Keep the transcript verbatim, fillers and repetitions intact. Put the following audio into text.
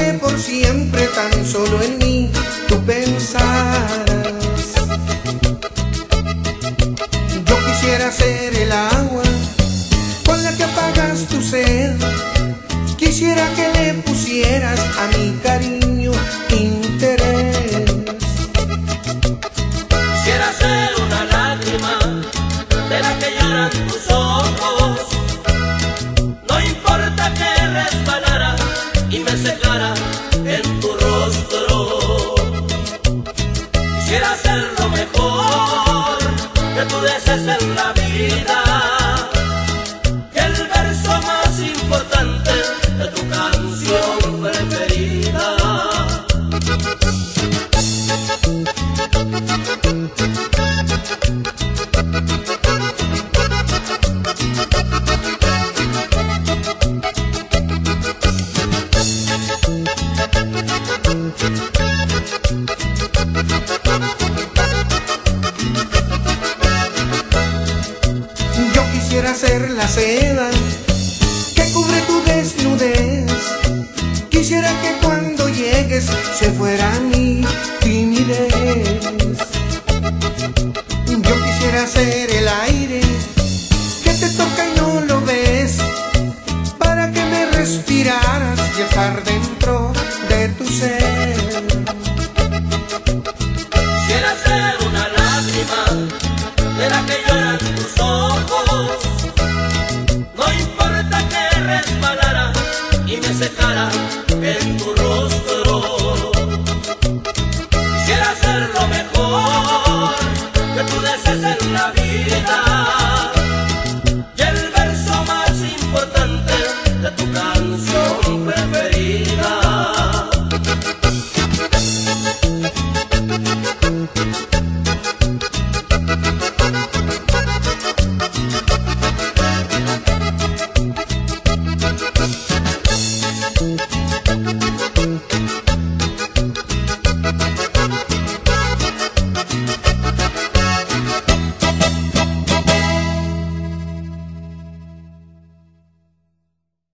que por siempre tan solo en mí tú pensaras. Yo quisiera ser el agua con la que apagas tu sed. Quisiera que le pusieras a mi cariño interés. Quisiera ser una lágrima de la que lloran tus ojos. No importa que resbalara y me secara en tu rostro. Quisiera ser lo mejor que tú desees en la vida, que el verso más importante de tu canción preferida. Yo quisiera ser la seda que cubre tu desnudez. Quisiera que cuando llegues se fuera mi timidez. Yo quisiera ser el aire que te toca y no lo ves, para que me respiraras y estar dentro de tu ser. Quisiera ser una lágrima de la que lloran tus ojos. No importa que resbalara y me secara en tu rostro.